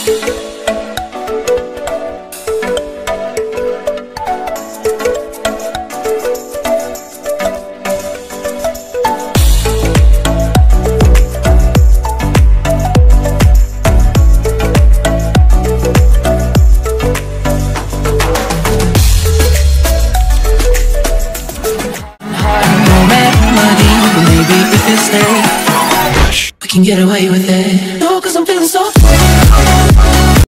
We can get away with it. No, 'cause I'm feeling so free.